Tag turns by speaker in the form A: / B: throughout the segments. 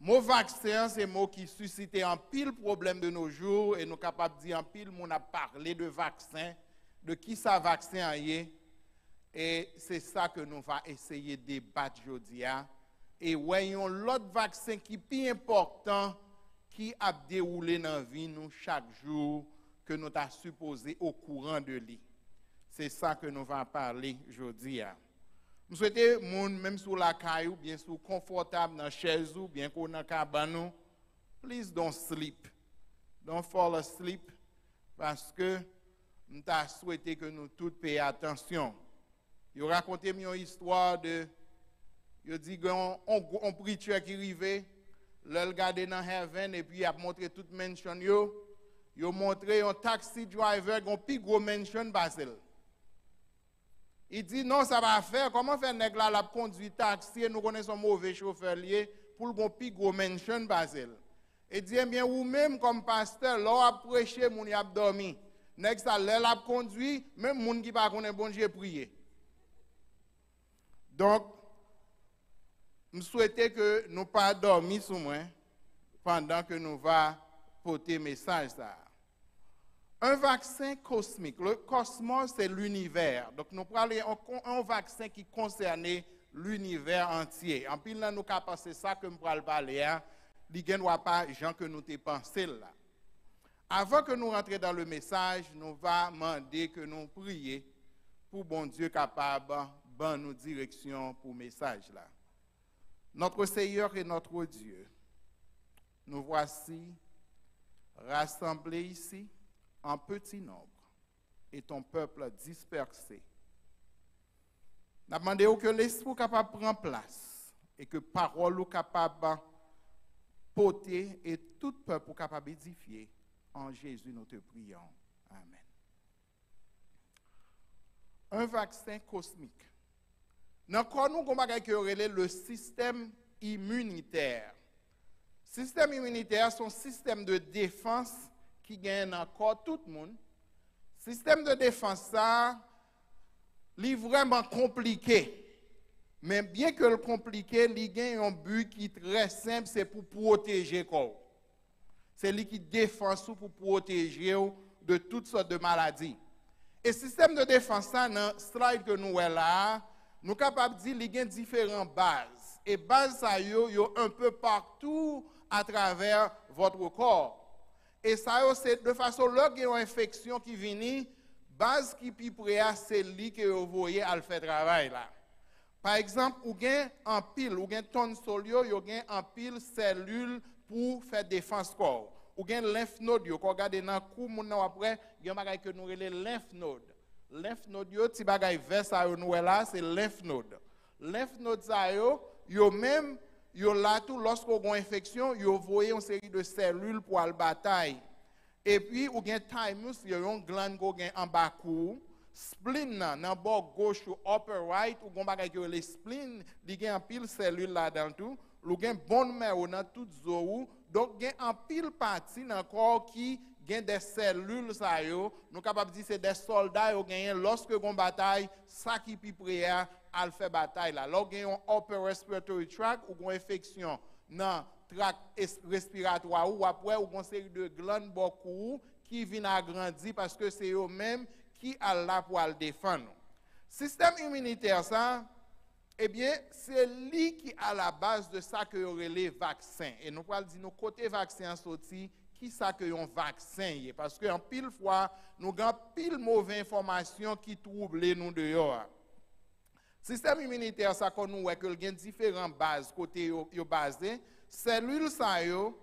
A: Mot vaccin, c'est un mot qui suscite un pile problème de nos jours et nous sommes capables de dire un pile, on a parlé de vaccin, de qui ça vaccin est. Et c'est ça que nous allons essayer de débattre aujourd'hui. Et voyons l'autre vaccin qui est plus important, qui a déroulé dans la vie nous chaque jour, que nous avons supposé au courant de lui. C'est ça que nous allons parler aujourd'hui. Je souhaite que même sur la caillou, bien sûr, confortable dans la chaise ou bien qu'on dans cabane, please don't sleep. Don't fall asleep parce que nous avons souhaité que nous tous payions attention. Il raconté une histoire de il dit on preacher qui arrivait, le regarder dans heaven et puis il a montré toute mansion il a montré un taxi driver un plus gros mansion Basel. Il dit non, ça va faire. Comment faire nèg là la conduire taxi et nous connaissons mauvais chauffeur lié pour le plus gros mansion Basel. Et dit eh bien ou même comme pasteur, là a prêché moun y a dormi. Nèg ça l'a conduit, même moun qui pas connaît bon Dieu prier. Donc je souhaitais que nous pas dormir sur moi pendant que nous va porter message ça. Un vaccin cosmique. Le cosmos, c'est l'univers. Donc, nous parlons un vaccin qui concerne l'univers entier. En plus, là, nous avons pensé ça que nous parlons parler. Il n'y a pas de gens que nous avons pensé là. Avant que nous rentrions dans le message, nous allons demander que nous prions pour bon Dieu capable de nous direction pour le message là. Notre Seigneur et notre Dieu, nous voici rassemblés ici en petit nombre et ton peuple dispersé. Nous demandons que l'esprit capable prendre place et que parole capable porter et tout peuple capable édifier. En Jésus nous te prions. Amen. Un vaccin cosmique. Dans nous avons le système immunitaire. Le système immunitaire, c'est un système de défense qui gagne encore tout le monde. Le système de défense, ça, est vraiment compliqué. Mais bien que le compliqué, il gagne un but qui est très simple, c'est pour protéger le corps. C'est lui qui défend pour protéger de toutes sortes de maladies. Et le système de défense, ça, dans le slide que nous avons là, nous sommes capables de dire qu'il y a différentes bases. Et bases, ça, il y a un peu partout à travers votre corps. Et ça, c'est de façon là qu'il y a une infection qui vient, base qui est prêt à c'est lui que vous voyez à le faire travail là. Par exemple, vous avez un pile, vous avez ton solio, vous avez un pile cellule pour faire défense corps. Vous avez un lymph node, vous regardez dans le cou, après, il y a un bagage que nous appelons lymph node. Lymph node, si bagage vert ça nous là, c'est lymph node. Lymph node ça yo même yo là tout lorsqu'on a une infection, yo voyez une série de cellules pour la bataille. Et puis ou gen thymus, yo une glande ko gen en bas cou, spleen dans bord gauche ou upper right ou gon bagay que le spleen, li gen en pile cellule là dans tout, ou gen bone marrow dans tout zo, donc gen en pile partie dans corps qui gen des cellules ça yo, nous capable dire c'est des soldats yo gen lorsque gon bataille, ça qui pi prêt à faire bataille là. Lorsque gen un upper respiratory tract ou gon infection dans tract respiratoire ou après ou gon série de glandes beaucoup qui viennent agrandir parce que c'est eux même qui a là pour le défendre. Système immunitaire ça eh bien c'est lui qui à la base de ça que aurait les vaccins et nous parlons dire nos côté vaccin sorti qui ça que un vaccin parce que en pile fois nous avons pile mauvaise information qui trouble nous dehors. Système immunitaire ça qu'on nous que il y a différentes bases côté yo basé cellules ça yo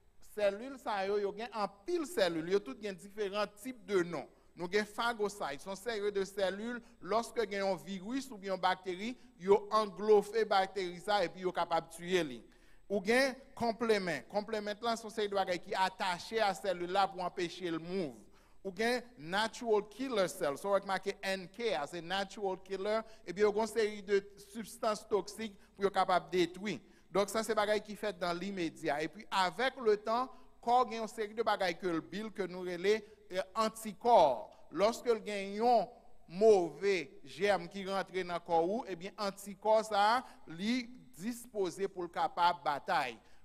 A: gain en pile cellules yo toutes gain différents types de noms. Nous avons phagocytes, sont série de cellules lorsque il y a un virus ou bien une bactérie, yo englobe bactérie ça et puis yo capable tuer li. Ou bien complément là sont série de bactéries qui attachées à cellule là pour empêcher le move. Ou bien natural killer cells, so avec marqué NK, c'est natural killer et puis une série de substances toxiques pour capable détruire. Donc ça c'est bagaille qui fait dans l'immédiat et puis avec le temps corps gagne une série de bagailles que le bill que nous relais anticorps. Lorsque le gagne un mauvais germe qui rentre dans le corps et bien anticorps ça li disposé pour le capable bataille.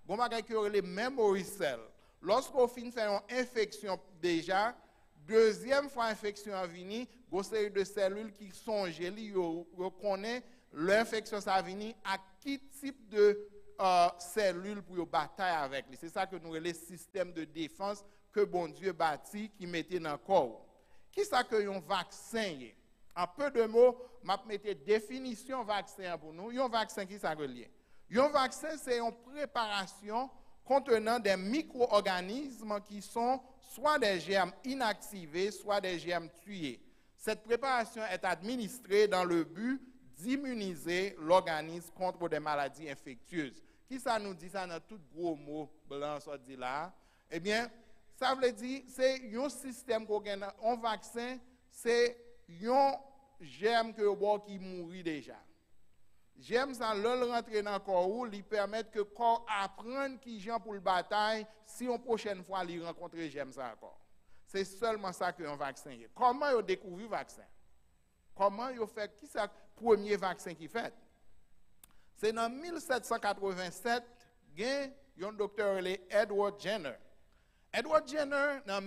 A: gon bagay ki le memory cell. Lorsqu'on fin fait une infection déjà, deuxième fois infection a vini, gon série de cellules qui sont gelées, yo connaît l'infection ça vini à qui type de cellules pour bataille avec lui. C'est ça que nous le système de défense que bon Dieu bâtit qui mettait dans le corps. Qui ça que un vaccin? En peu de mots, m'a mettre définition vaccin pour nous. Un vaccin qui ça relié. Un vaccin c'est une préparation contenant des micro-organismes qui sont soit des germes inactivés, soit des germes tués. Cette préparation est administrée dans le but d'immuniser l'organisme contre des maladies infectieuses. Qui ça nous dit ça dans tout gros mot blanc ça dit là? Eh bien, ça veut dire c'est un système qu'on a un vaccin, c'est un germe qui mourit déjà. J'aime ça, le rentrer dans le corps, lui permettre que le corps apprenne qui gens pour le bataille si une prochaine fois il rencontre j'aime ça encore. C'est seulement ça qu'un vaccin est. Comment il découvert le vaccin? Comment il fait, qui c'est le premier vaccin qu'il fait? C'est en 1787, il y a un docteur Edward Jenner. Edward Jenner, en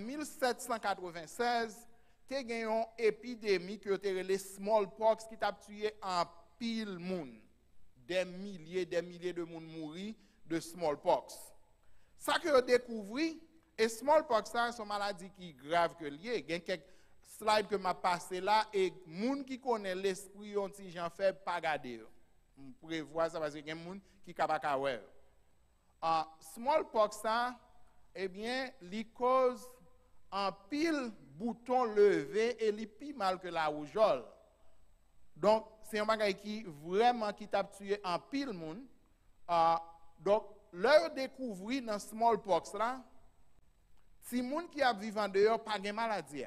A: 1796, il y a une épidémie qui a été smallpox qui a tué en pile monde. Des milliers de monde mourir de smallpox. Ça que vous découvrez, et smallpox, c'est une maladie qui est grave que liée. Il y a quelques slides que m'a passé là, et les gens qui connaissent l'esprit, on dit j'en fais pas garder. On pourrait voir ça parce qu'il y a des gens qui sont capables de voir. Smallpox, ça, eh bien, il cause un pile bouton levé et il plus mal que la rougeole. Donc, c'est un bagage qui vraiment qui t'a tué en pile monde. Donc, leur découvrir dans smallpox là, si moun qui a vivant dehors pas de maladie.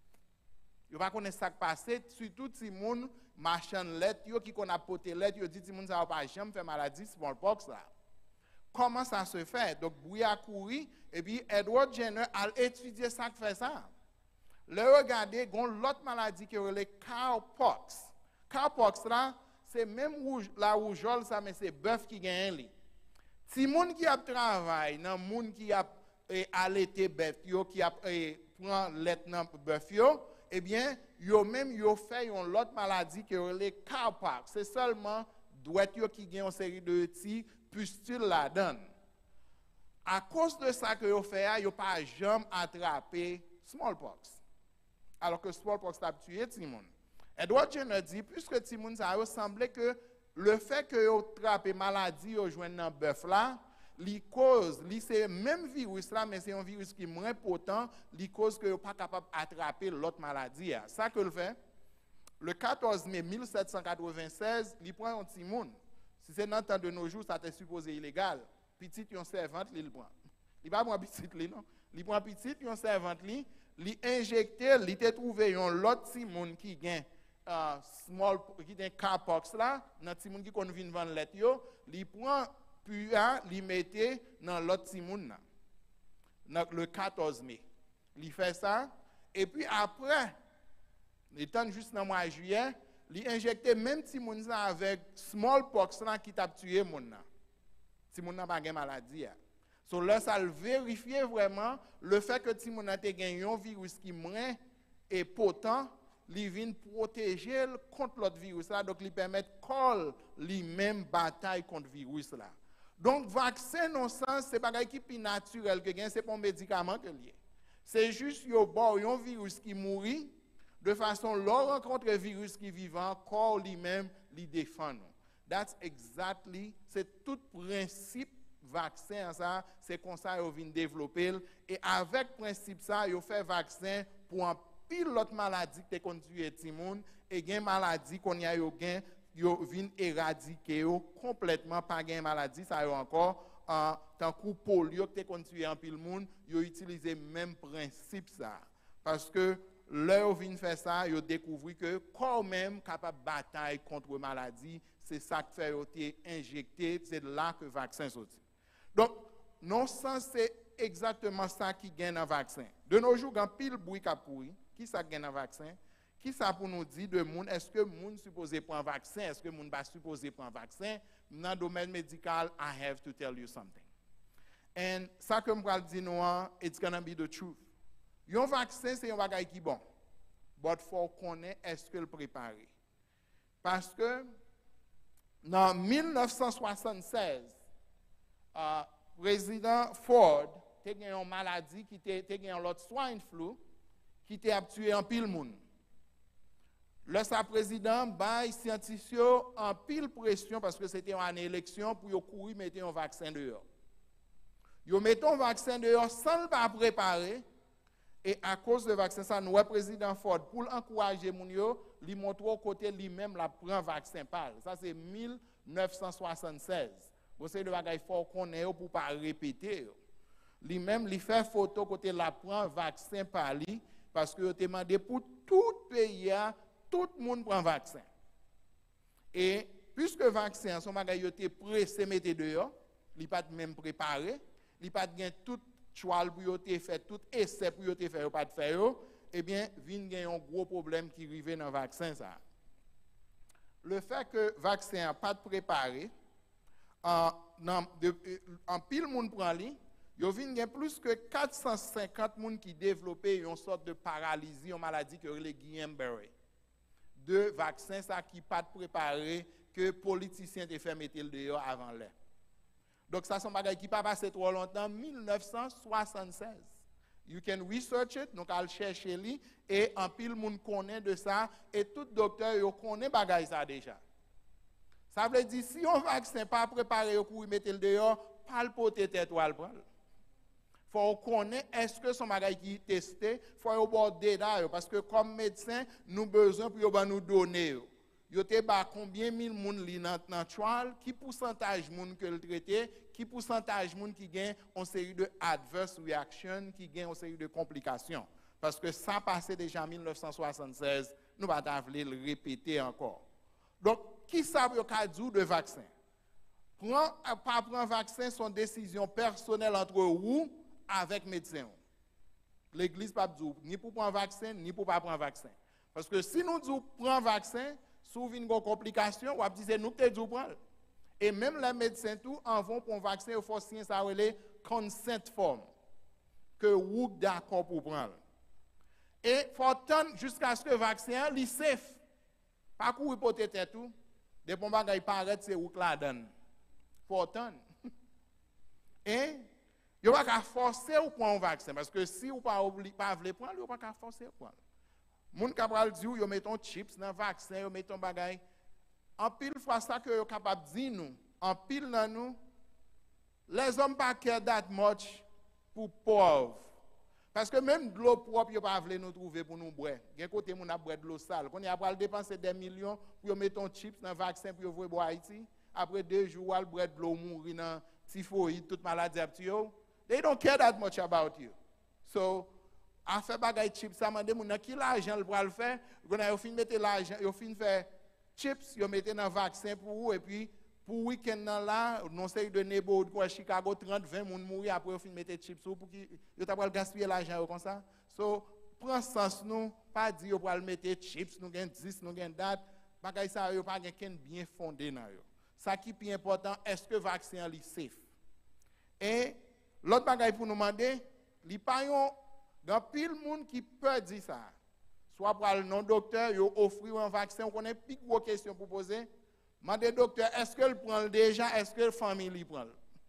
A: Yo pas connaître ça qui passe, surtout si moun machin let yo qui connaît poté let yo dit si moun ça pas jamais faire maladie smallpox là. Comment ça se fait? Donc, Bouy a couru et puis Edward Jenner a étudié ça qui fait ça. Le regarder gon l'autre maladie qui est le cowpox. Cowpox là, c'est même la rougeole ça mais c'est bœuf qui gagne li. Si moun qui a travail, nan moun qui a allaité bœuf yo qui a prend lait nan bœuf yo, eh bien, yo même yo fait une autre maladie qui est le cowpox. C'est seulement douette yo qui gagne une série de petits pustules la donne. À cause de ça que yo fait, yo pas jamais attrapé smallpox. Alors que smallpox a tué tout le monde. Edward Jenner dit, puisque Timoun ça ressemblait que le fait que vous attrapez maladie au joint dans bœuf là, li cause, c'est même virus là, mais c'est un virus qui est moins potent, li cause que vous pas capable d'attraper l'autre maladie. Ça que le fait, le 14 mai 1796, il prend un Timoun. Si c'est dans le temps de nos jours, ça est supposé illégal. Petit, yon servante, il prend. Il pas prend petit, non. Il prend petit, yon servante, il injecte, il te trouvé un l'autre Timoun qui gagne. Small qui est cowpox là, dans ti moun qui kon vinn vendre let yo, li prend puis li mette dans l'autre ti moun là. Le 14 mai. Li fait ça et puis après il temps juste dans mois juillet, li injecté même ti moun ça avec smallpox là qui t'a tué moun là. Ti moun n'a pas gen maladie. So là ça le vérifier vraiment le fait que ti moun a te gen un virus qui moins et potent li vient protéger contre l'autre virus là, donc il permet de lui-même bataille contre le virus là. Donc vaccin non sens c'est pas quelque chose naturel que gain, c'est pas un médicament que lié. C'est juste yo bon un virus qui mourit de façon l'on rencontre un virus qui vivant corps lui-même lui défend. That's exactly c'est tout principe vaccin ça, c'est comme ça yo vient développer et avec principe ça yo fait vaccin pour un pile l'autre maladie qui te conduit Timoun et gen maladie qu'on y a yo gen yo vinn éradiquer yo complètement pas gen maladie ça yo encore tant coup polio qui te conduit en pile monde yo utiliser même principe ça parce que leur vinn faire ça yo découvrir que quand même capable bataille contre maladie c'est ça qui fait yo te injecter c'est là que vaccin sorti. Donc non sens c'est exactement ça qui gagne un vaccin. De nos jours gan pile bruit qu'a courir. Qui ça gagne un vaccin? Qui ça pour nous dire de monde est-ce que monde supposé prendre un vaccin? Est-ce que monde pas supposé prendre un vaccin? Dans le domaine médical, I have to tell you something. And ça que je vais dire nous, it's gonna be the truth. Un vaccin, c'est un bagage qui est bon. But faut connaître est-ce que le préparer. Parce que dans 1976, président Ford a eu une maladie qui était l'autre swine flu qui a tué un pile monde. Le président bail scientifique en pile pression parce que c'était une élection pour courir mettre un vaccin dehors. Ils mettent un vaccin dehors sans le pas préparer. Et à cause de vaccin, ça, nous, le président Ford, pour encourager les gens, il montre au côté lui-même la prend vaccin pâle. Ça, c'est 1976. Vous savez, le bagage fort qu'on est pour ne pas répéter. Lui-même, il fait photo côté la prend vaccin pâle parce que il a demandé pour tout pays, tout le monde prend vaccin. Et puisque le vaccin, son bagage était pressé mettre dehors, il n'est pas même préparé, il n'est pas gain tout choix pour te faire tout essai pour te faire pas de faire eh bien vient gagner un gros problème qui arrive dans le vaccin ça. Le fait que le vaccin n'a pas préparé en pile monde prend li, yo vinn gen plus que 450 moun qui développé une sorte de paralysie, une maladie que le Guillain-Barré. De vaccin ça qui pas préparé que politiciens te fait mettre le dehors avant l'air. Donc ça c'est un bagage qui pas passé trop longtemps, 1976. You can research it, donc al chercher li et en pile moun connaît de ça et tout docteur yo connaît bagage ça déjà. Ça veut dire si un vaccin pas préparé pour mettre le dehors, pas le porter tête ou al prendre. Faut connaître est-ce que son bagage qui testé, faut aborder là parce que comme médecin, nous besoin pour nous donner. Yo te ba combien mille moun li nan trial, qui pourcentage moun que le traité, qui pourcentage moun qui gagne en série de adverse reaction, qui gagne en série de complications. Parce que ça passé déjà en 1976, nous va pas le répéter encore. Donc, qui ça yo ka dou de vaccin? Pas prendre vaccin son décision personnelle entre vous avec médecin. L'église pas dou ni pour prendre vaccin ni pour pas prendre vaccin. Parce que si nous disons prendre vaccin, souvent une complication, on va dire nous te dou prendre. Et même les médecins tout en vont pour un vaccin, il faut signer ça relé consent form que vous d'accord pour prendre. Et faut attendre jusqu'à ce que le vaccin li safe. Pas courir pour tête tout. Des bon bagay paraît c'est ou la donne. Faut attendre. Et yo pas forcer ou prendre un vaccin parce que si ou pas veut prendre, ou pas forcer ou prendre. Moun kapral di ou yo meton chips dans vaccin, yo meton bagay. En pile fois ça que yo capable di nous, en pile nan nous, les hommes pas care that much pour pauvres. Parce que même de l'eau propre yo pas vle nous trouver pour nous boire. Gen côté moun a boire de l'eau sale. Qu'on y a pas dépenser des millions pour yo meton chips dans vaccin pour yo voyer boire Haïti. Après 2 jours al boire de l'eau mourir dans typhoïde, toute maladie aptio. They don't care that much about you. So a fait bagay chips ça mande moun qui l'argent le pral faire on a fin mettre l'argent yo fin faire chips yo mettre dans vaccin pour vous et puis pour week-end là non série de neighborhood pour Chicago 30 20 moun mourir après yo fin mettre chips pour qui yo t'a pral gaspiller l'argent comme ça so prend sens nous pas dire yo pral mettre chips nous gain 10 nous gain date bagay ça yo pas gain bien fondé dans yo ça qui plus important est-ce que vaccin li safe et l'autre bagay pour nous demander li pa yon dans pile monde qui peut dire ça. Soit pour le non-docteur, il offre un vaccin, on connaît plus gros question pour poser. Mandez docteur, est-ce qu'elle prend déjà, est-ce que la famille prend?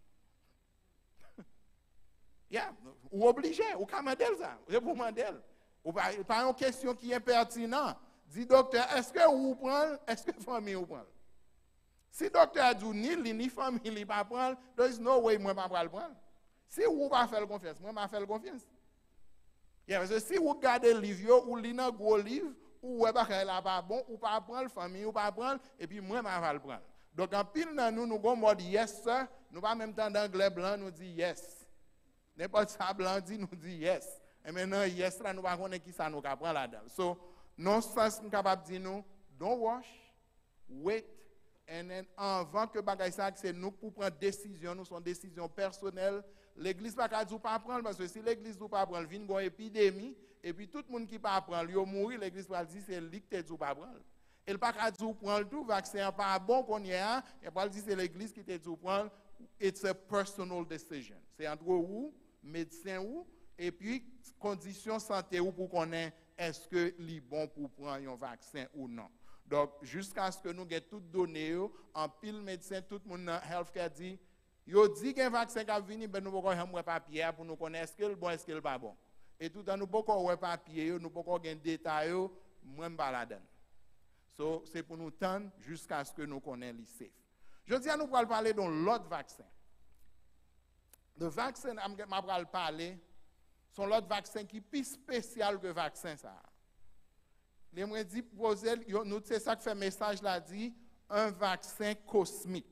A: Yeah, ou obligé, ou ka mandel ça, ou mandel. Ou pas une question qui est pertinente. Dis docteur, est-ce que vous prend, est-ce que la famille vous prend? Si docteur dit ni famille pas prendre, there is no way moi pas prendre. Si vous pas faire confiance, moi pas faire confiance. Yeah, parce que si vous regardez le livre, ou lisez un gros livre, ou vous ne pas bon, ou pas prendre la famille, ou pas prendre, et puis moi, je vais le prendre. Donc, en pile, nous avons mode yes, sir. Nous pas même temps d'anglais blanc, nous dit yes. N'importe ça blanc dit, nous dit yes. Et maintenant, yes, là, nous ne savons pas qui ça nous prend là-dedans. So, non sens nous capable de dire nous, don't rush, wait, and then, avant que bagay ça, c'est nous pour prendre décision, nous sommes décision personnelle. L'église pas qu'à pas prendre parce que si l'église ne pas prendre, vient une épidémie et puis tout le monde qui pas prendre, il mourir, l'église va dire c'est lui qui te pas prendre. Elle pas qu'à prendre tout vaccin pas bon qu'on y a, et pas dire c'est l'église qui te prendre, it's a personal decision. C'est entre vous, médecin ou, et puis condition santé ou pour connaître est-ce que c'est bon pour prendre un vaccin ou non. Donc, jusqu'à ce que nous ayons toutes données, en pile médecin, tout le monde dans healthcare dit, yo dit qu'un vaccin qui vient, ben nous pouvons avoir un papier pour nous connaître est-ce qu'il est bon, est-ce qu'il n'est pas bon. Et tout le temps, nous pouvons avoir un papier, nous pouvons avoir un détail, moi, je ne sais. So, c'est pour nous tendre jusqu'à ce que nous connaissions les safe. Je dis à nous pour parler de l'autre vaccin. Le vaccin, je vais parler, sont l'autre vaccin qui est plus spécial que le vaccin. J'aimerais dire, nous, c'est ça que fait le message là, dit, un vaccin cosmique.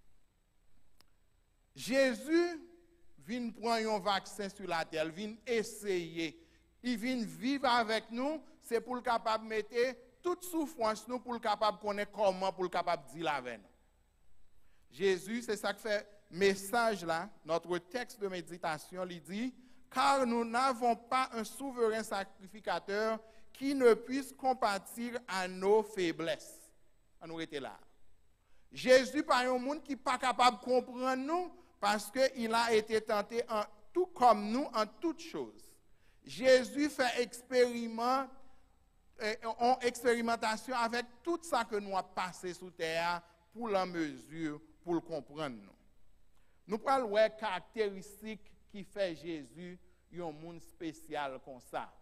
A: Jésus vient prendre un vaccin sur la terre, il vient essayer, il vient vivre avec nous, c'est pour le capable de mettre toute souffrance nous pour le capable de connaître comment, pour le capable de dire la veine. Jésus, c'est ça que fait message là, notre texte de méditation, il dit, car nous n'avons pas un souverain sacrificateur qui ne puisse compatir à nos faiblesses. On nous était là. Jésus, par un monde qui n'est pas capable de comprendre nous, parce qu'il a été tenté en tout comme nous, en toutes choses. Jésus fait expérimentation avec tout ça que nous avons passé sous terre pour la mesure, pour le comprendre. Nous parlons de caractéristiques qui fait Jésus un monde spécial comme ça.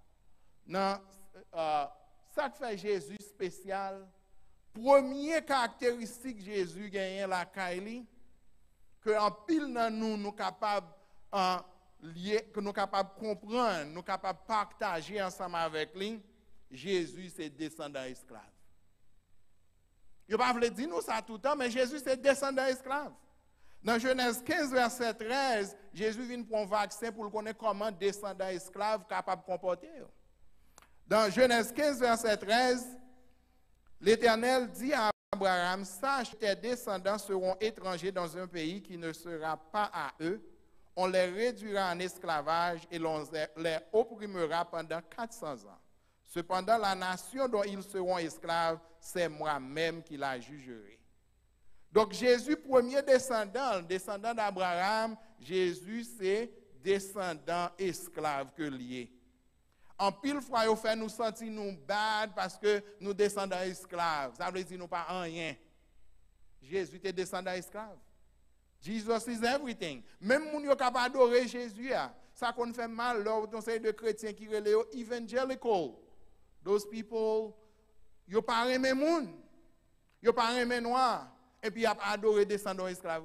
A: Ça qui fait Jésus spécial, première caractéristique Jésus gagne la Kaili, que en pile dans nous capables que nous capables comprendre, nous capables partager ensemble avec lui, Jésus c'est descendant esclave. Je ne vais pas dire nous ça tout le temps, mais Jésus c'est descendant esclave. Dans Genèse 15, verset 13, Jésus vient pour un vaccin pour connaître comment descendant esclave capable de comporter. Dans Genèse 15, verset 13, l'Éternel dit à Abraham, sache que tes descendants seront étrangers dans un pays qui ne sera pas à eux. On les réduira en esclavage et l'on les opprimera pendant 400 ans. Cependant, la nation dont ils seront esclaves, c'est moi-même qui la jugerai. Donc Jésus, premier descendant d'Abraham, Jésus c'est descendant esclave que lié. En pile fois, il fait nous sentir nous bad parce que nous descendons esclaves. Ça veut dire nous pas rien. Jésus était descendant esclave. Jesus is everything. Même si nous capable d'adorer Jésus, ça qu'on fait mal là, on sait de chrétiens qui relèvent evangelical. Those people, ils pas aimer moun. Ils pas aimer noir et puis ils adoré descendant esclave.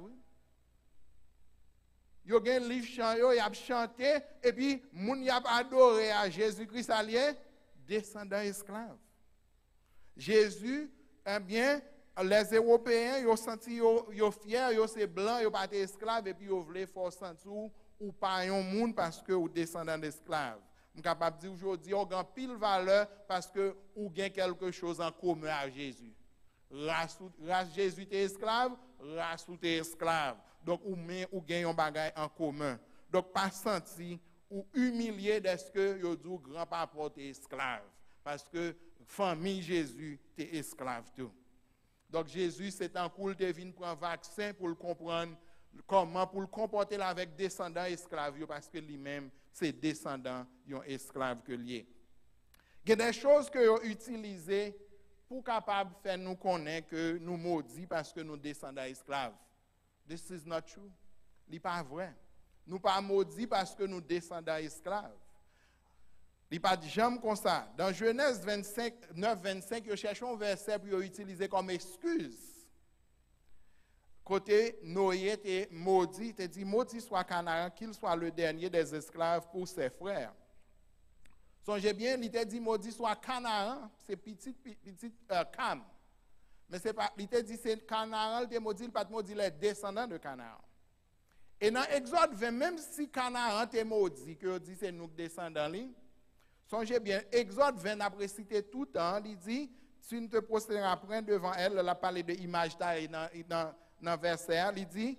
A: Yo gen livre chant yo, y a chanté et puis moun y a adoré à Jésus-Christ allié descendant esclave. Jésus, eh bien, les Européens, yo senti yo fier, yo c'est blanc, yo pas esclave et puis yo voulait force sentir ou pas un monde parce que ou descendant d'esclave. Je suis capable de dire aujourd'hui, on a pile valeur parce que ou gain quelque chose en commun à Jésus. Race Jésus est esclave, race ou t'es esclave. Donc, ou gagne un bagage en commun. Donc, pas senti ou humilié d'est-ce que yo dit grand-papa t'es esclave. Parce que famille Jésus t'es esclave tout. Donc, Jésus, c'est un cool de venir prendre un vaccin pour le comprendre comment, pour le comporter avec descendants esclaves, parce que lui-même, c'est descendant d'un esclave que lié. Il y a des choses que vous utilisées pour capable faire nous connaître que nous maudits parce que nous descendons esclaves. This is not true. Ce n'est pas vrai. Nous ne pas maudits parce que nous descendons esclaves. Il n'y a pas de jamais comme ça. Dans Genèse 9, 25, nous cherchons un verset pour utiliser comme excuse. Côté Noé était maudit, il dit maudit soit Canaan, qu'il soit le dernier des esclaves pour ses frères. Songez bien, il t'a dit maudit soit Canaan, c'est petit Cam. Mais c'est pas, il t'a dit c'est Canaan, il t'a maudit, il pas maudit les descendants de Canaan. Et dans Exode 20, même si Canaan est maudit, que dit c'est nous descendants, songez bien, Exode 20 après cité tout le temps, il dit tu ne te prosterneras point devant elle, elle a parlé de image dans le verset, il dit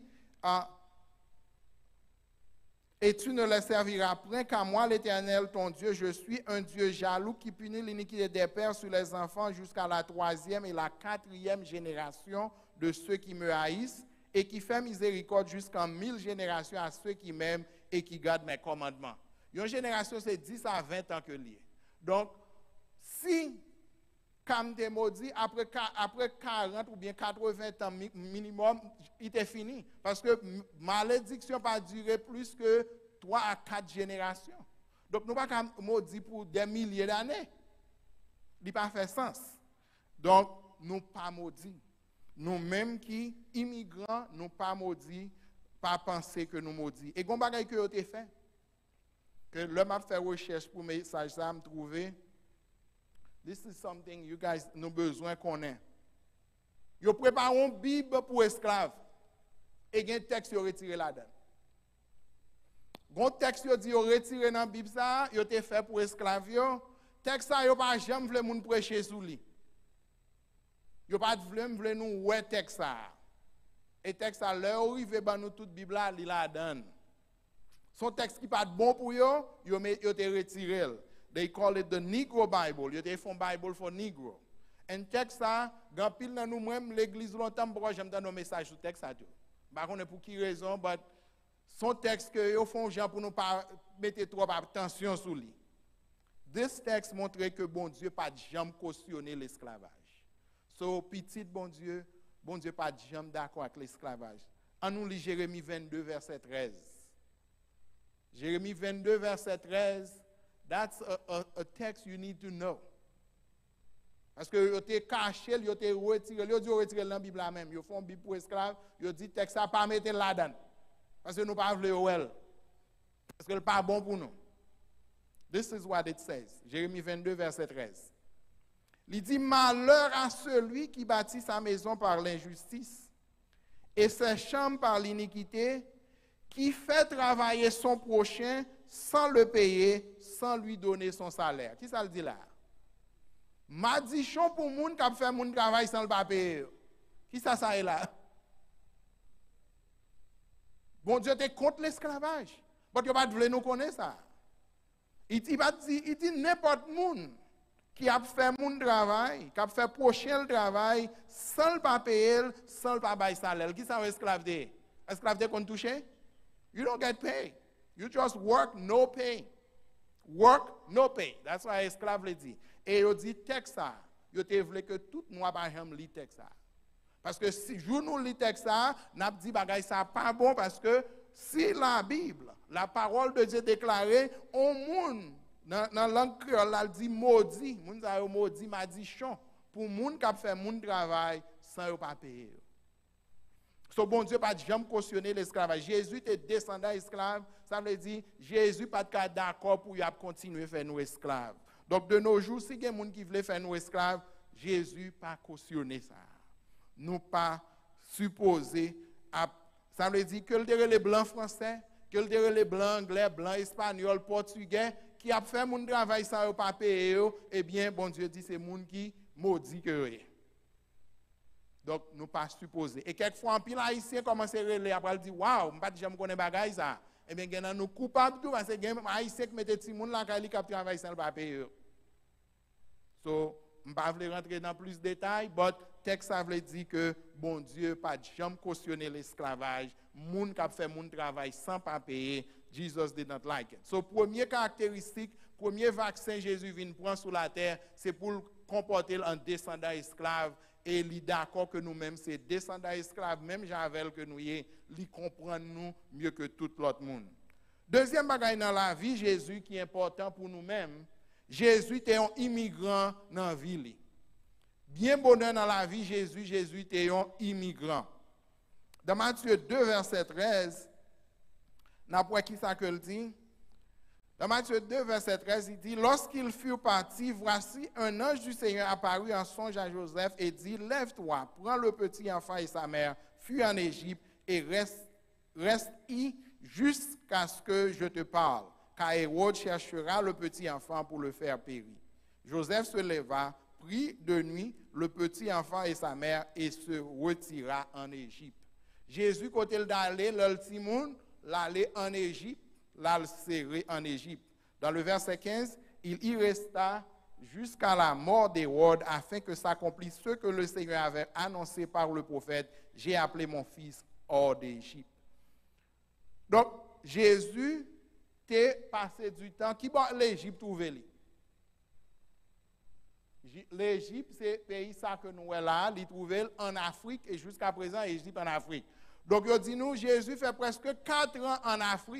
A: et tu ne les serviras point qu'à moi, l'Éternel, ton Dieu. Je suis un Dieu jaloux qui punit l'iniquité des pères sur les enfants jusqu'à la 3e et la 4e génération de ceux qui me haïssent, et qui fait miséricorde jusqu'en 1000 générations à ceux qui m'aiment et qui gardent mes commandements. Une génération, c'est 10 à 20 ans que lié. Donc, si comme te maudit, après 40 ou bien 80 ans minimum, il est fini. Parce que malédiction pas durer plus que 3 à 4 générations. Donc, nous ne pouvons pas maudire pour des milliers d'années. Il n'a pas fait sens. Donc, nous ne pas maudits. Nous-mêmes qui, immigrants, nous pas maudits, pas penser que nous maudits. Et qu'on bagaille que vous avez fait, que l'homme a fait recherche pour mes messages, ça me trouver. This is something you guys nous besoin qu'on ait. Vous préparez une Bible pour esclaves. Et il y a un texte qui est retiré là-dedans. Un texte qui dit retiré dans la Bible, ça, il a été fait pour esclaves. Le texte, il n'a pas jamais voulu prêcher sous lui. Il n'a pas voulu nous ouais texte. Et texte, l'heure où il veut nous toute Bible, il la donne. Son texte qui n'est pas bon pour eux, il a été retiré. They call it the Negro Bible. You have a Bible for Negro. And texte ça, quand pile dans nous-mêmes, l'église longtemps, pourquoi j'aime donner un message sur texte ça. Par contre, pour qui raison, mais son texte que ils font gens pour nous pas mettre trop attention sur lui. This texte montre que bon Dieu pas jamais cautionné l'esclavage. So petit bon Dieu pas jamais d'accord avec l'esclavage. En nous lit Jérémie 22 verset 13. Jérémie 22 verset 13. That's a text you need to know. Parce que vous avez caché, vous avez retiré, vous avez retiré dans la Bible même. Vous font une Bible pour esclaves, vous dit texte ça pas mettre là-dedans. Parce que nous pas voulons well. Parce que c'est pas bon pour nous. This is what it says. Jérémie 22 verset 13. Il dit malheur à celui qui bâtit sa maison par l'injustice et ses chambres par l'iniquité, qui fait travailler son prochain sans le payer, sans lui donner son salaire. Qui ça le dit là? Madichon pour moun qui a fait mon travail sans le pas payer. Qui ça est là? Bon Dieu était contre l'esclavage. Mais tu pas voulu nous connaître ça. Il dit n'importe moun qui a fait mon travail, qui a fait prochain le travail sans le pas payer, sans le pas payer salaire. Qui ça esclavité? Esclavité qu'on touche? You don't get paid. You just work, no pay. Work, no pay. That's why esclave le dit. Et il dit texte ça. Il te voulait que tout nous Abraham lit texte ça. Parce que si je nous lis texte ça, n'a dit bagay ça pas bon parce que si la Bible, la parole de Dieu déclarée, au monde dans langue créole, elle dit maudit, moun ça maudit madichon pour moun qui a fait mon travail sans pas payer. So bon Dieu pas jamais cautionné l'esclavage. Jésus était descendant esclave, ça veut dire Jésus pas d'accord pour y continuer à faire nous esclaves. Donc de nos jours, si il y a des gens qui veulent faire nous esclaves, Jésus pas cautionné ça. Nous pas supposé ça veut dire que les blancs français, que les blancs anglais, blancs espagnols, portugais qui a fait mon travail sans pas payer, eh bien bon Dieu dit c'est monde qui maudit que eux. Donc, nous ne pas supposer. Et quelquefois, en pile haïtien commence à relayer, après, il dit, waouh, je ne sais pas connais bagaille ça. Eh bien, il y a nous coupables tout, parce que les haïtiens qui mettent des gens là, qui travaillent sans le papier. So, je ne vais pas rentrer dans plus de détails, mais le texte ça veut dire que, bon Dieu, pas jamais cautionner l'esclavage. Moun qui a fait mon travail sans papier, Jesus did not like it. So, première caractéristique, premier vaccin Jésus vient prendre sur la terre, c'est pour comporter un descendant esclave. Et il est d'accord que nous-mêmes, c'est descendants esclaves, même Javel que nous y ils comprennent nous mieux que tout l'autre monde. Deuxième bagaille dans la vie, Jésus qui est important pour nous-mêmes, Jésus était un immigrant dans la ville. Bien bonheur dans la vie, Jésus était un immigrant. Dans Matthieu 2, verset 13, n'importe qui ça que le dit. Dans Matthieu 2, verset 13, il dit, lorsqu'ils furent partis, voici un ange du Seigneur apparut en songe à Joseph et dit, lève-toi, prends le petit enfant et sa mère, fuis en Égypte et reste-y jusqu'à ce que je te parle, car Hérode cherchera le petit enfant pour le faire périr. Joseph se leva, prit de nuit le petit enfant et sa mère et se retira en Égypte. Jésus, quand il allait, l'ultime, l'aller en Égypte, l'a serré en Égypte. Dans le verset 15, il y resta jusqu'à la mort d'Hérode afin que s'accomplisse ce que le Seigneur avait annoncé par le prophète. J'ai appelé mon fils hors d'Égypte. Donc, Jésus t'a passé du temps. Qui va l'Égypte trouver? L'Égypte, c'est le pays ça que nous là, il trouvé en Afrique et jusqu'à présent, l'Égypte en Afrique. Donc, il dit nous, Jésus fait presque 4 ans en Afrique.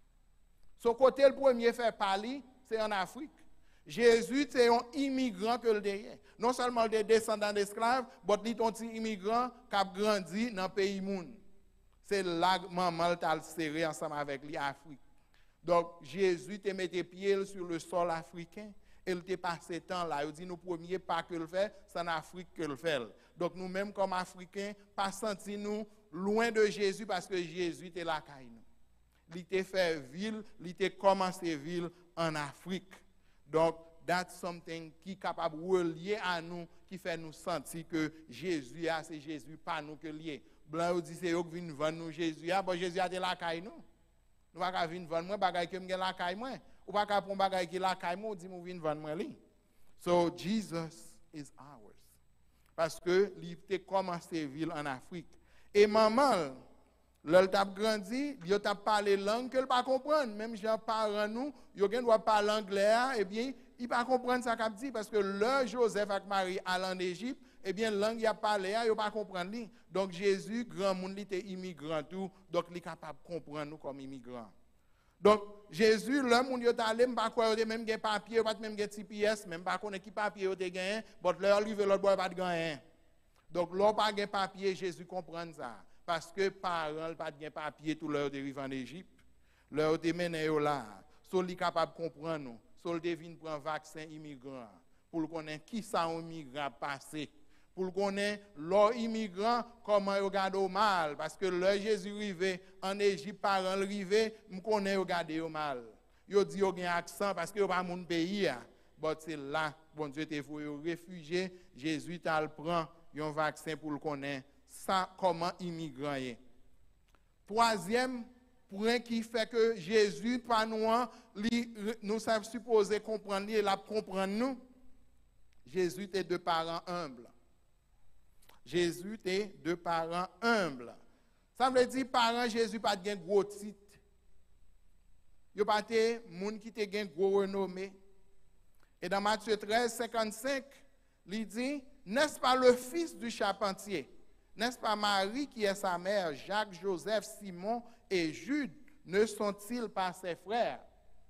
A: Son côté, le premier fait parler, c'est en Afrique. Jésus, c'est un immigrant que le derrière. Non seulement des descendants d'esclaves, mais il est un immigrant qui a grandi dans le pays monde. C'est là que maman t'a serré ensemble avec l'Afrique. Donc, Jésus te mis tes pieds sur le sol africain. Il te passé temps là. Il dit nous premier pas que le fait, c'est en Afrique que le fait. Donc, nous-mêmes comme Africains, pas senti nous loin de Jésus parce que Jésus était là caille nous. Il t'a fait ville, il t'a commencé ville en Afrique. Donc, that's something qui est capable de relier à nous, qui fait nous sentir que Jésus, c'est Jésus, pas nous que lié. Blanc dit c'est eux qui viennent vendre nous Jésus. Bon, Jésus a de la caille nous. Nous pas venir vendre moi bagay que me la caille moi. Ou pas prendre bagay qui la caille moi, dit nous venir vendre moi li. So Jesus is ours. Parce que il a commencé ville en Afrique. Et maman, l'elle t'a grandi, il t'a parlé langue qu'elle pas comprendre. Même si parents nous, il doit parler anglais, eh bien, il pas comprendre ça qu'a dit parce que le Joseph avec Marie allant en Égypte, eh bien, langue il a parlé, il pas comprendre lui. Donc Jésus, grand monde, il était immigrant tout, donc il est capable de comprendre nous comme immigrant. Donc Jésus, l'homme où il est allé, pas quoi, il même des papiers, pas même des TPS, même pas connaître qui papier il a gagné, mais leur livre l'autre boy pas de gagner. Donc l'autre pas de papier, Jésus comprend ça. Parce que parents pas de papier tout leur dérive en Égypte, leur démené là, sont capable de comprendre nous, sont devine prendre vaccin immigrant pour connaître qui ça un immigrant passé, pour connaître leur immigrant comment ils regardent au mal parce que le Jésus arrivé en Égypte parents arrivé, me connaît regarder au mal. Yo dit yo gen accent parce que yo pas mon pays a. Bon c'est là bon Dieu te faut réfugié, Jésus t'a le prend un vaccin pour le connaître. Ça, comment immigrant est. Troisième point qui fait que Jésus, pas nous sommes supposés comprendre, il a comprendre nous. Jésus était de parents humbles. Jésus était de parents humbles. Ça veut dire parents Jésus pas de gros titre. Il pas de monde qui te gain gros renommée. Et dans Matthieu 13, 55, il dit, n'est-ce pas le fils du charpentier? N'est-ce pas Marie qui est sa mère, Jacques, Joseph, Simon et Jude, ne sont-ils pas ses frères?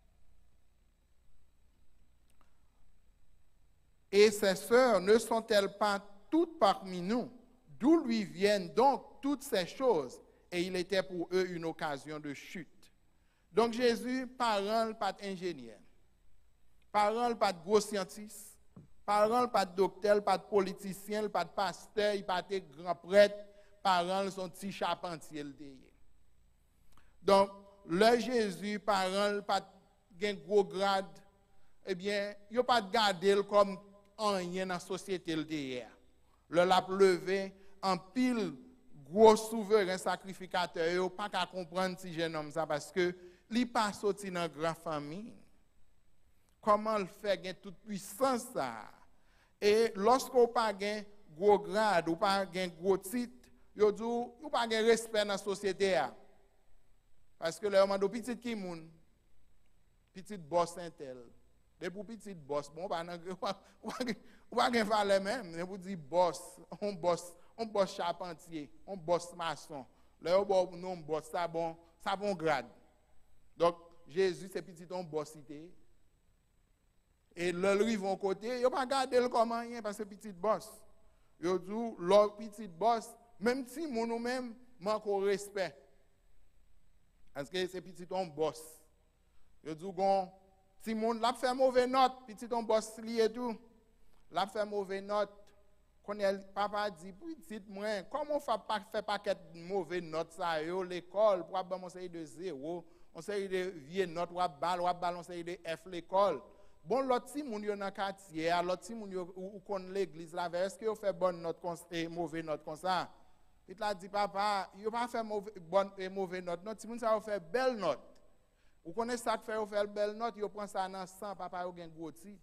A: Et ses sœurs ne sont-elles pas toutes parmi nous? D'où lui viennent donc toutes ces choses? Et il était pour eux une occasion de chute. Donc Jésus, parent, pas d'ingénieur, parent, pas de gros scientiste, parents, pas de docteur, pas de politicien, pas de pasteur, pas de grand prêtre, parents sont petits charpentiers. Donc, le Jésus, parents, pas de gros grade, eh bien, il n'y a pas de garder comme rien dans la société. Le l'a levé en pile, gros souverain sacrificateur, il n'y a pas qu'à comprendre si je nomme ça parce que il pas sorti dans une grande famille. Comment le fait gagner toute puissance ça? Et lorsqu'on pas gain gros grade ou pas gain gros titre, yo dit ou pas gain respect dans la société parce que le monde petit qui moun petit boss intel. Des pour petit boss bon pas ou pas gain valeur même, mais vous dit boss, on boss charpentier, on boss maçon. Le bon non boss ça bon grade. Donc Jésus c'est petit on boss cité. Et le vont côté, ils n'ont pas gardé le comme rien parce que petit boss. Ils disent, leur petit boss, même si nous même manque au respect. Parce que c'est petit ton boss. Ils disent, si moun l'a fait mauvaise note, petit ton boss lié et tout, l'a fait mauvaise note, papa dit, petit moi, comment on fait paquet de mauvaises notes ça, l'école, pour avoir une série de 0, une série de vieilles notes, ou une série de F l'école. Bon, l'autre si moun yo dans quartier, l'autre si moun yo ou kon l'église là, est-ce que yo fait bonne note et mauvaise note comme ça? Il l'a dit papa, yo pas fait bonne et mauvaise note. Non, si moun ça fait belle note. Ou connaît ça que fait yo faire belle note, yo prend ça dans 100, papa yo gen gros titre.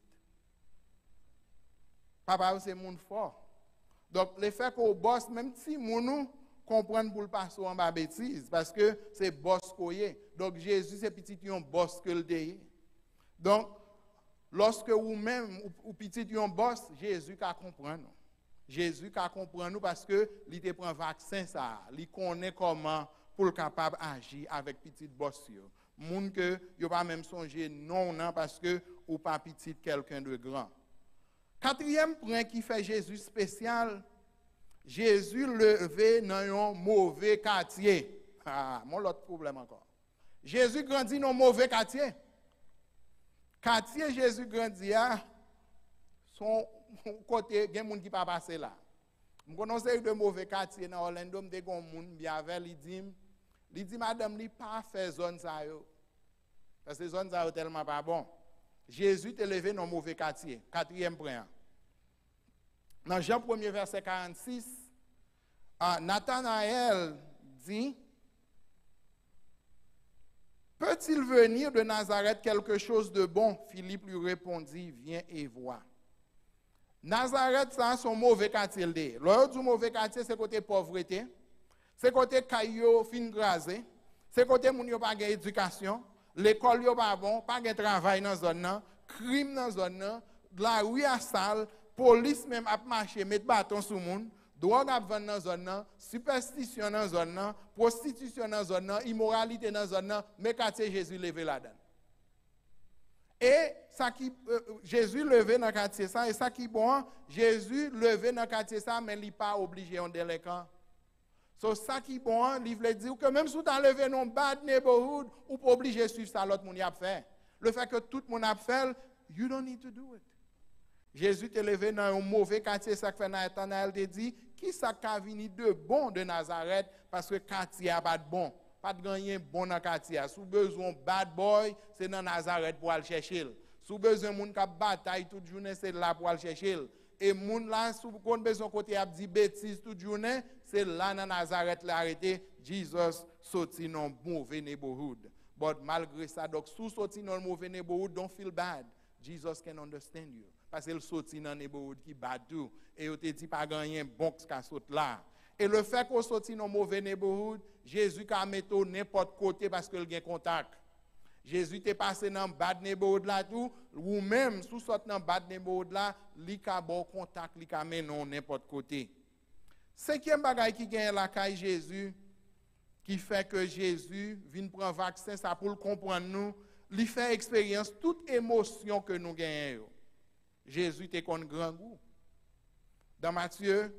A: Papa yo c'est moun fort. Donc le fait qu'on boss même si moun comprendre pour le passer en bas bêtise, parce que c'est boss koye. Donc Jésus, c'est petit yon boss que le déye. Donc, lorsque vous-même, ou petit yon boss, Jésus ka comprendre nous. Jésus ka comprendre nous parce que il te prend vaccin ça, il connaît comment pour le capable agir avec petit boss yo. Moun que yo pas même songer non parce que ou pas petit quelqu'un de grand. Quatrième point qui fait Jésus spécial, Jésus levé dans un mauvais quartier. Ah, mon autre problème encore. Jésus grandit dans un mauvais quartier. Quartier Jésus grandit à son côté, il y a des gens qui ne passent pas là. Je connais de mauvais quartiers dans Orlando, je connais des gens bien avec, il dit madame, il pas fait zone ça yo. Parce que zone ça yo tellement pas bon. Jésus t'est levé dans un mauvais quartier. Quatrième point. Dans Jean 1er verset 46, Nathanaël dit, peut-il venir de Nazareth quelque chose de bon? Philippe lui répondit, viens et vois. Nazareth, ça, son mauvais quartier. L'autre du mauvais quartier, c'est côté pauvreté, c'est côté caillou fin grasé, c'est côté moun yo pas gain éducation, l'école yo pas bon, pas gain travail dans zone nan, crime dans zone nan, la rue à sale, police même a marché mettre bâton sous moun, drogue a vendre dans zone nan, superstition dans zone nan, prostitution dans zone nan, immoralité dans zone nan, mais quartier Jésus levé là-dedans. Et ça qui Jésus levé dans quartier ça et ça qui bon, Jésus levé dans quartier ça mais il pas obligé en délinquant. So ça qui bon, il veut dire que même si tu as levé dans bad neighborhood, ou pas obligé de suivre ça l'autre monde y a fait. Le fait que tout le monde a fait, you don't need to do it. Jésus t'est levé dans un mauvais quartier, ça que fait Nathanaël te dit, qui ça qu'a venu de bon de Nazareth parce que quartier a pas de bon. Pas de gagner bon dans quartier. Si besoin bad boy, c'est dans Nazareth pour aller chercher. Si besoin moun qui bataille toute journée, c'est là pour aller chercher. Et moun là si besoin côté a dit bêtise toute journée, c'est là dans Nazareth l'arrêté Jesus sorti dans mauvais neighborhood. But malgré ça donc sous sorti dans mauvais neighborhood, don't feel bad. Jesus can understand you. Parce qu'il sorti dans neighborhood qui bad tout et il te dit pas gagner bon qui saute là. Et le fait qu'on sorti dans mauvais neighborhood, Jésus a mis n'importe côté parce qu'il a contact. Jésus t'est passé dans bad neighborhood là tout, ou même sous sorti dans bad neighborhood là, li ka bon contact, li ka men non n'importe côté. Cinquième bagaille qui gagne la caille Jésus qui fait que Jésus vient prendre vaccin ça pour le comprendre nous, lui fait expérience toute émotion que nous gagnons. Jésus t'est con grand goût. Dans Matthieu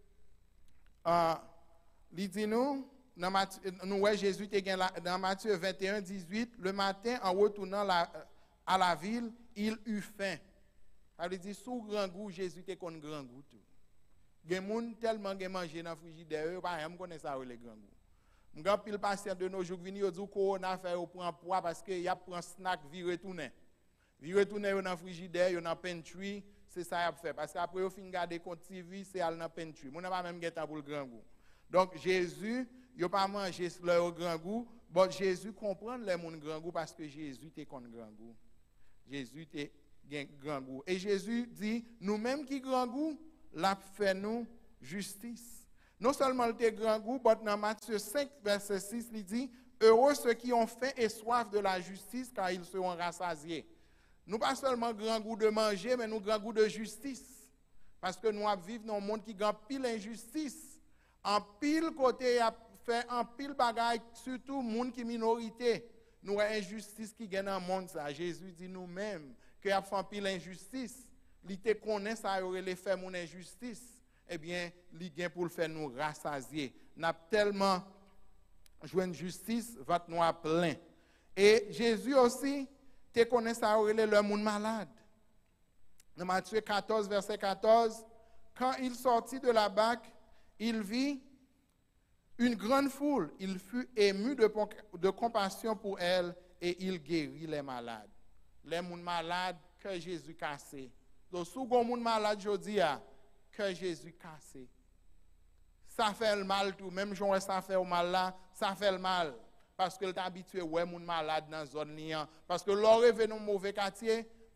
A: il dit nous Jésus était dans Matthieu 21, 18, le matin, en retournant à la ville, il eut faim. Il dit, sous grand goût, Jésus était con grand goût. Il y a des gens tellement qui mangé dans le frigidaire, pas même connaît ça le grand goût. M'gant pile patient de nos jours vini yo dit corona fait au prend poids parce que y a prend snack vi retourner. Vi retourner dans le frigidaire, yo dans pantry, c'est ça y a fait parce qu'après yo fin garder compte TV, c'est al dans pantry. Mon pas même geta pour le grand goût. Donc Jésus yo pas manger leur grand goût, mais Jésus comprend les moun grand goût parce que Jésus était con grand goût. Jésus était grand goût. Et Jésus dit, nous-mêmes qui grand goût, l'a fait nous justice. Non seulement le grand goût, mais dans Matthieu 5, verset 6, il dit, heureux ceux qui ont faim et soif de la justice, car ils seront rassasiés. Nous pas seulement grand goût de manger, mais nous grand goût de justice. Parce que nous vivons dans un monde qui a pile injustice. En pile côté, fait en pile bagaille, surtout monde qui minorité. Nous avons injustice qui gagne dans le monde ça. Jésus dit nous-mêmes que a fait en pile injustice. Il te connaît ça aurait les fait mon injustice. Eh bien, il gagne pour le faire nous rassasier. N'a tellement joué une justice, votre nous plein. Et Jésus aussi te connaît ça aurait le monde malade. Dans Matthieu 14 verset 14, quand il sortit de la barque, il vit une grande foule, il fut ému de compassion pour elle et il guérit les malades. Les gens malades que Jésus cassé. Donc, si vous avez des malades aujourd'hui, que Jésus cassé. Ça fait le mal tout. Même si ça fait le mal là, ça fait le mal. Parce que tu es habitué à les malades dans la zone. Parce que l'on est venu dans un mauvais quartier,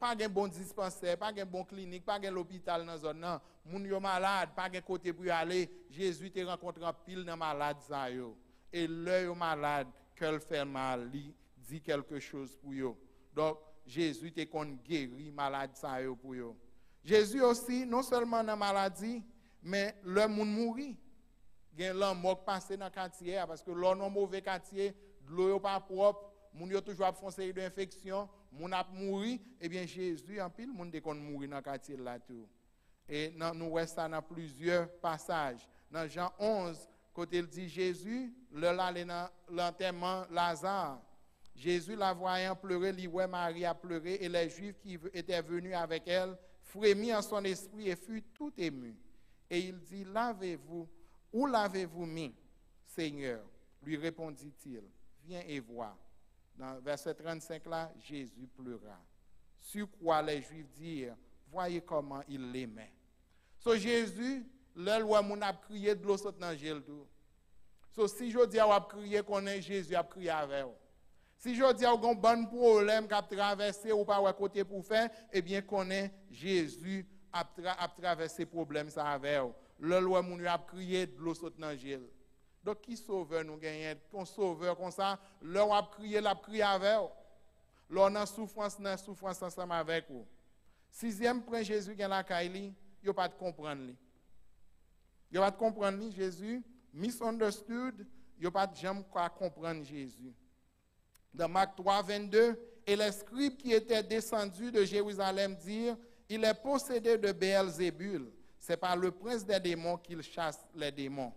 A: pas de bon dispensaire, pas de bon clinique, pas de l'hôpital dans la zone. Non, moun yo malade, pas de côté pour y aller. Jésus te rencontre en pile dans malade ça yo. Et l'œil malade, qu'elle fait mal, li dit quelque chose pour yo. Donc Jésus te kon guéri malade ça yo pour yo. Jésus aussi non seulement dans maladie, mais le moun mouri. Gen l'homme mort passé dans quartier parce que l'on dans mauvais quartier, l'eau pas propre. Moun yo toujours a foncer d'infection, moun a mouri, eh bien Jésus en pile moun de kon mouri dans quartier là tout. Et nous reste ça dans plusieurs passages. Dans Jean 11, côté il dit Jésus, le allé dans l'enterrement Lazare. Jésus la voyant pleurer, lui ouais Marie a pleuré et les Juifs qui étaient venus avec elle frémit en son esprit et fut tout ému. Et il dit lavez-vous, où l'avez-vous mis, Seigneur? Lui répondit-il, viens et vois. Dans verset 35 là, Jésus pleura. Sur quoi les Juifs dirent, voyez comment il l'aimait. So Jésus, le loi moun a crié de l'eau saute dans gel tout. So si je dis a crié qu'on est Jésus a crié avec vous. Si je dis a un bon problème qu'a traversé ou pas à côté pour faire, eh bien qu'on est Jésus a traversé problème ça avec vous. Le loi moun a crié de l'eau saute dans gel. Donc, qui sauveur nous gagne? Qu'on sauveur comme ça, l'on a crié, l'a crié avec vous. L'on a souffrance ensemble avec vous. Sixième point, Jésus qui est la caille, il n'a pas de comprendre. Il n'a pas de comprendre Jésus, misunderstood, il n'a pas de jamais comprendre Jésus. Dans Marc 3, 22, et les scribes qui étaient descendus de Jérusalem dirent, il est possédé de Béelzébul. C'est par le prince des démons qu'il chasse les démons.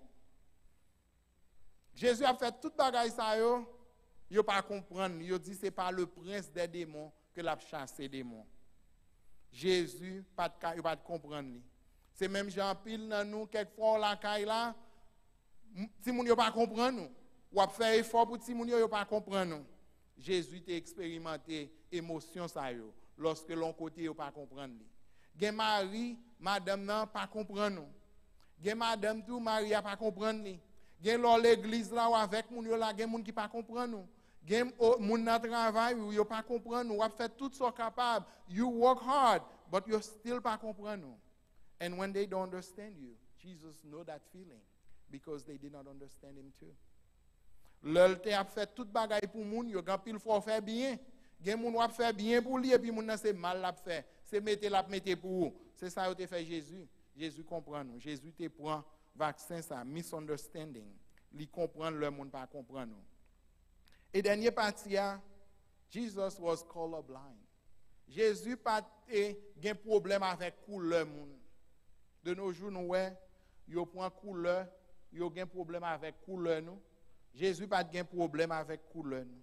A: Jésus a fait toute bagaille ça yo, yo pas comprendre, yo dit c'est pas le prince des démons que l'a chassé les démons. Jésus pas de comprendre. C'est même Jean pile dans nous quelquefois la caille là, si moun yo pas comprendre nous, ou a faire effort pour si moun yo pas comprendre nous. Jésus t'a expérimenté émotion ça yo lorsque l'on côté yo pas comprendre. Gen Marie, madame nan pas comprendre nous. Gen madame tout Marie a pas comprendre ni. Gen dans l'église là ou avec moun yo la gen moun qui pas comprendre nous. Gen moun nan travail ou yo pas comprendre nous, ou a fait tout ce capable. You work hard but you still pas comprendre nous. And when they don't understand you, Jesus know that feeling because they did not understand him too. L'el te a fait toute bagaille pour moun yo, gan pile faut faire bien. Gen moun wap faire bien pour lui et puis moun nan c'est mal l'a fait. C'est mettre pour. C'est ça yo te fait Jésus. Jésus comprend nous. Jésus te prend vaccin ça misunderstanding. Li comprendre le monde pas comprendre nous. Et dernier partie Jesus was colorblind. Jésus pas gen problème avec couleur monde. De nos jours nous ouais, yo prend couleur, yo gen problème avec couleur nous. Jésus pas gen problème avec couleur nous.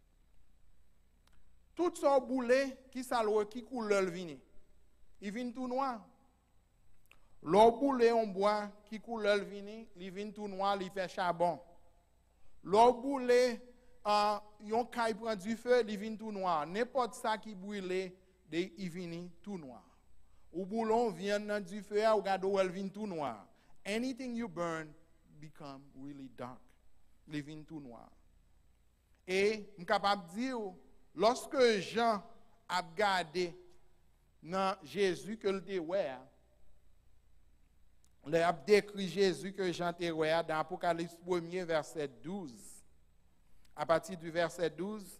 A: Tout son boulet qui salue qui couleur vini. Il vient tout noir. L'eau boulet on bois qui couleur vini, il vient tout noir, il fait charbon. L'eau boulet yon caille prend du feu, il vient tout noir. N'importe ça qui brûle, il vient tout noir. Ou boulon vient dans du feu, ou gado elle vient tout noir. Anything you burn become really dark. Il vient tout noir. Et je suis capable de dire lorsque Jean a regardé dans Jésus que le déware, il a décrit Jésus que Jean déware dans Apocalypse 1er verset 12. À partir du verset 12,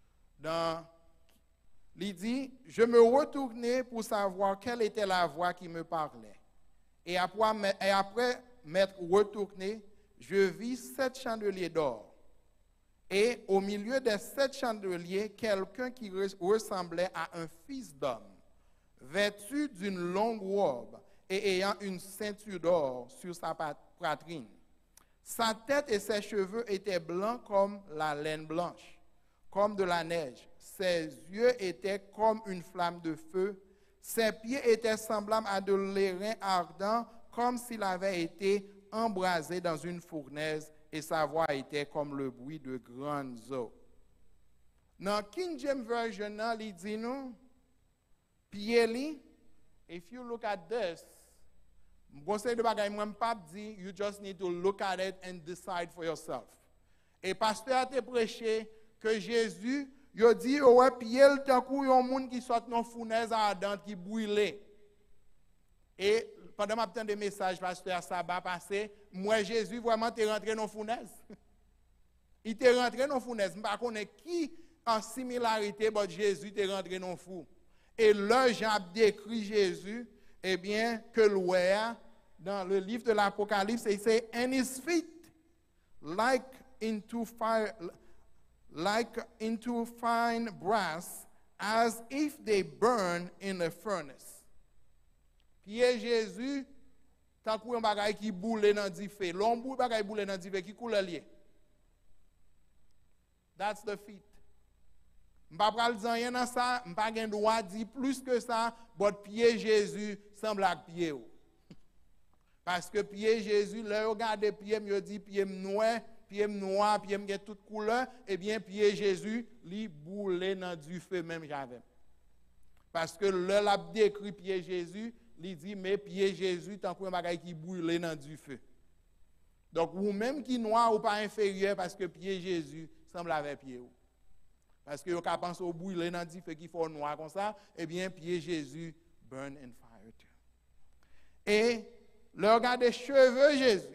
A: il dit, je me retournai pour savoir quelle était la voix qui me parlait. Et après m'être retourné, je vis 7 chandeliers d'or. Et au milieu des 7 chandeliers, quelqu'un qui ressemblait à un fils d'homme, vêtu d'une longue robe et ayant une ceinture d'or sur sa poitrine. Sa tête et ses cheveux étaient blancs comme la laine blanche, comme de la neige. Ses yeux étaient comme une flamme de feu. Ses pieds étaient semblables à de l'airain ardent, comme s'il avait été embrasé dans une fournaise, et sa voix était comme le bruit de grandes eaux. Dans King James Version, il dit nous, Pieli, if you look at this, you just need to look at it and decide for yourself. Et pasteur a te prêché que Jésus, yo dit ouais pied tant kou yon moun qui sort non fournaise ardente qui brûle. Et pendant ma temps de message pasteur Sabah passé, moi Jésus vraiment t'est rentré dans fournaise. Il t'est rentré dans fournaise, pas connaît qui en similarité but Jésus t'est rentré dans fou. Et là Jean décrit Jésus eh bien que l'ouer dans le livre de l'Apocalypse il dit and his feet like into fine brass, as if they burn in a furnace. Pied Jésus, tant qu'on un bagay qui boule dans du feu. L'ombre bagay boule dans du feu qui coule lié. That's the feet. M'pa pral dire rien dans ça, m'pa gen droit dire plus que ça, but pied Jésus semble avec pied ou. Parce que pied Jésus, là regarde pied, me dit pied noir, pied noir, pied me toute couleur, eh bien pied Jésus, li boule dans du feu même j'avais. Parce que là l'a décrit pied Jésus, li dit mais pied Jésus tant qu'on bagay qui boule dans du feu. Donc ou même qui noir ou pas inférieur parce que pied Jésus semble avec pied ou. Parce que vous pensez au boule dans du feu qui faut noir comme ça, eh bien pied Jésus burn in fire too. Et le regardez cheveux Jésus.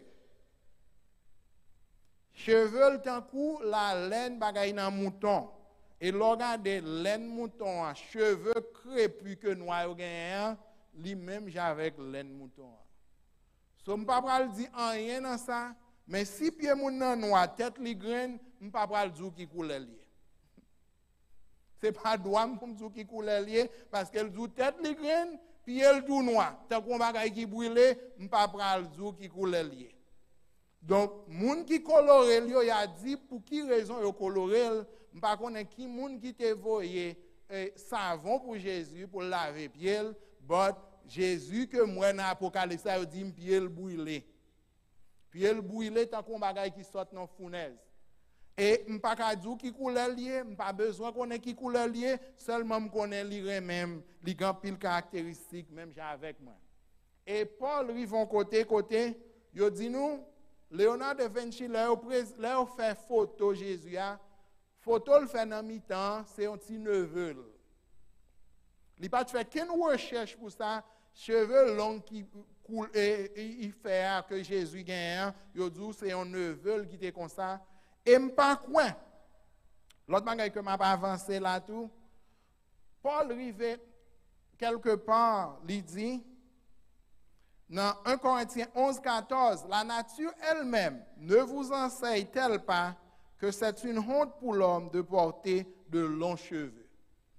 A: Cheveux tant coup la laine bagay dans mouton. Et le regardez laine mouton, cheveux crépus que noir gagnant, lui même j'avec laine mouton. So m'pa pral di rien dans ça, mais si pied moun nan noir tête li graine, m'pa pral dou qui couleur lié. C'est pas droit pour m'dou qui couleur lié parce qu'elle dou tête li graine, puis elle tout noir. Tant qu'on bagay qui brûlé, m'pa pral dou qui couleur lié. Donc moun qui coloré yo y a dit pour qui raison yo coloré, m'pa connait qui moun qui te voyé savon pour Jésus pour laver pied, but Jésus que moi dans Apocalypse ça dit pied brûlé. Pied brûlé tant qu'on bagay qui sort dans fournaise. Et m'pa ka dou qui couleur lié, m'pa besoin connait qui couleur lié, seulement me connait li même, li grand pile caractéristique même j'ai avec moi. Et Paul rivon côté, yo dit nous Léonard de Vinci là fait photo Jésus a, photo le fait dans mi-temps, c'est un petit neveu. Il pas fait qu'une recherche pour ça, cheveux longs qui coule et il fait que Jésus gagne, yo dit c'est un neveu qui était comme ça. Et m'pas quoi. L'autre bagage que m'a avancé là tout. Paul rive quelque part, il dit dans 1 Corinthiens 11:14, la nature elle-même ne vous enseigne-t-elle pas que c'est une honte pour l'homme de porter de longs cheveux?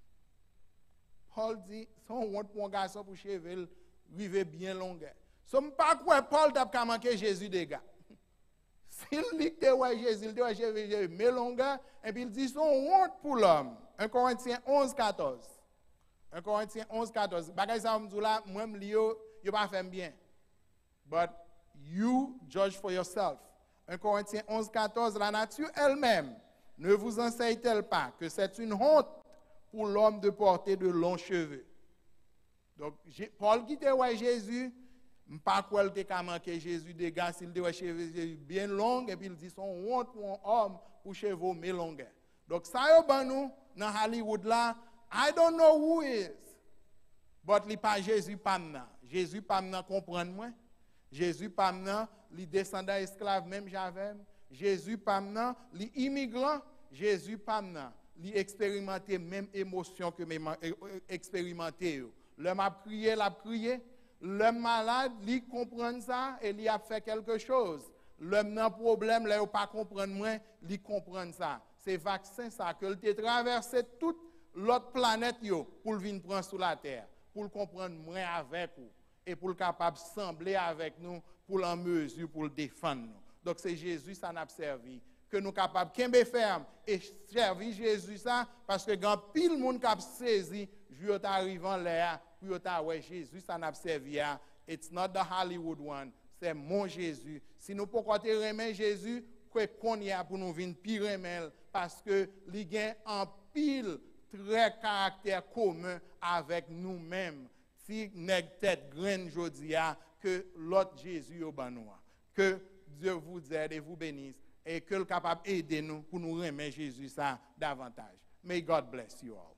A: Paul dit, c'est une honte pour un garçon pour cheveux rive bien long. So m'pas quoi Paul t'a manqué Jésus des gars. S'il dit que Jésus, il dit cheveux mais long et puis il dit c'est une honte pour l'homme. 1 Corinthiens 11:14. 1 Corinthiens 11:14. Bagay ça me dit là, moi me yo pas fait bien. But you judge for yourself. 1 Corinthiens 11:14. La nature elle-même ne vous enseigne-t-elle pas que c'est une honte pour l'homme de porter de longs cheveux? Donc Paul qui te ouais Jésus, pas quoi il te manqué Jésus des gars s'il te ouais cheveux bien longs et puis il dit son honte pour un homme pour cheveux mais longs. Donc ça yo ban nous dans Hollywood là, I don't know who is. But li pas Jésus pas maintenant. Jésus pas maintenant comprendre moi. Jésus pas maintenant li descendant esclave même j'avais. Jésus pas maintenant li immigrant. Jésus pas maintenant li expérimenter même émotion que même expérimenter. L'homme a prié, l'homme malade, li comprendre ça et li a fait quelque chose. L'homme n'a problème là ou pas comprendre moi, li comprendre ça. C'est vaccin ça que il te traversé toute l'autre planète yo pour venir prendre sur la terre, pour comprendre moi avec vous et pour capable sembler avec nous pour en mesure pour le défendre nous. Donc c'est Jésus ça n'a servi que nous capables kembe ferme et servir Jésus ça parce que grand pile monde cap saisi jour arrivant là pour ta ouais Jésus ça n'a servi. It's not the Hollywood one, c'est mon Jésus. Si nous pouvons remettre Jésus, qu'on y a pour nous venir pire remel parce que li gen en pile très caractère commun avec nous-mêmes. Si nèg tête graine jodia que l'autre Jésus au banoua. Que Dieu vous aide et vous bénisse et que le capable aider nous pour nous remettre Jésus ça davantage. May God bless you all.